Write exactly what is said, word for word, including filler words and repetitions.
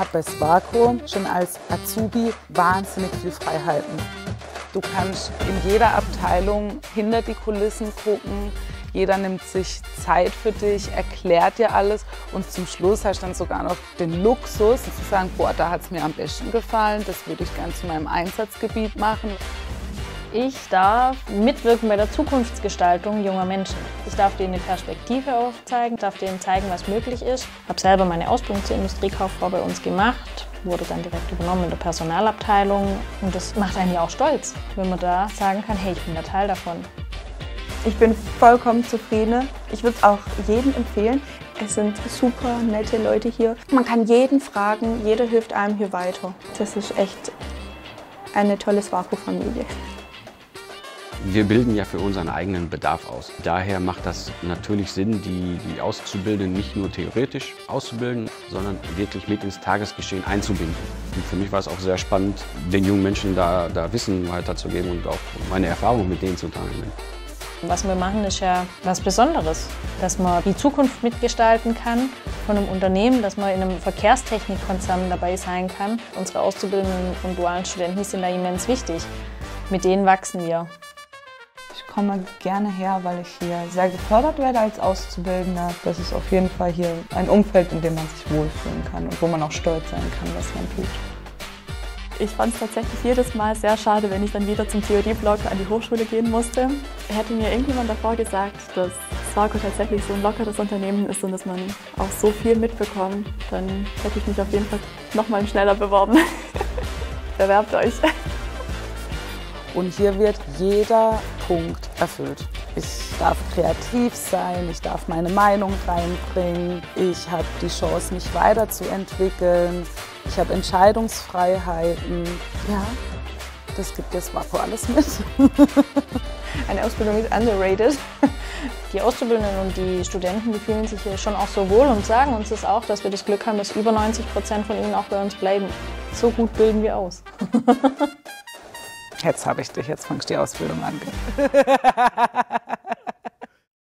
hat bei Swarco schon als Azubi wahnsinnig viel Freiheiten. Du kannst in jeder Abteilung hinter die Kulissen gucken. Jeder nimmt sich Zeit für dich, erklärt dir alles und zum Schluss hast du dann sogar noch den Luxus, zu sagen, boah, da hat es mir am besten gefallen, das würde ich gerne zu meinem Einsatzgebiet machen. Ich darf mitwirken bei der Zukunftsgestaltung junger Menschen. Ich darf denen eine Perspektive aufzeigen, darf denen zeigen, was möglich ist. Ich habe selber meine Ausbildung zur Industriekauffrau bei uns gemacht, wurde dann direkt übernommen in der Personalabteilung und das macht einen ja auch stolz, wenn man da sagen kann, hey, ich bin der Teil davon. Ich bin vollkommen zufrieden. Ich würde es auch jedem empfehlen. Es sind super nette Leute hier. Man kann jeden fragen, jeder hilft einem hier weiter. Das ist echt eine tolle Swarco-Familie. Wir bilden ja für unseren eigenen Bedarf aus. Daher macht das natürlich Sinn, die, die Auszubildenden nicht nur theoretisch auszubilden, sondern wirklich mit ins Tagesgeschehen einzubinden. Und für mich war es auch sehr spannend, den jungen Menschen da, da Wissen weiterzugeben und auch meine Erfahrungen mit denen zu teilen. Was wir machen, ist ja was Besonderes, dass man die Zukunft mitgestalten kann von einem Unternehmen, dass man in einem Verkehrstechnikkonzern dabei sein kann. Unsere Auszubildenden und dualen Studenten sind da immens wichtig. Mit denen wachsen wir. Ich komme gerne her, weil ich hier sehr gefördert werde als Auszubildender. Das ist auf jeden Fall hier ein Umfeld, in dem man sich wohlfühlen kann und wo man auch stolz sein kann, was man tut. Ich fand es tatsächlich jedes Mal sehr schade, wenn ich dann wieder zum Theorieblock an die Hochschule gehen musste. Hätte mir irgendjemand davor gesagt, dass Swarco tatsächlich so ein lockeres Unternehmen ist und dass man auch so viel mitbekommt, dann hätte ich mich auf jeden Fall noch mal schneller beworben. Bewerbt euch! Und hier wird jeder Punkt erfüllt. Ich darf kreativ sein, ich darf meine Meinung reinbringen, ich habe die Chance, mich weiterzuentwickeln, ich habe Entscheidungsfreiheiten. Ja, das gibt jetzt Swarco alles mit. Eine Ausbildung ist underrated. Die Auszubildenden und die Studenten, die fühlen sich hier schon auch so wohl und sagen uns das auch, dass wir das Glück haben, dass über neunzig Prozent von ihnen auch bei uns bleiben. So gut bilden wir aus. Jetzt habe ich dich, jetzt fangst du die Ausbildung an.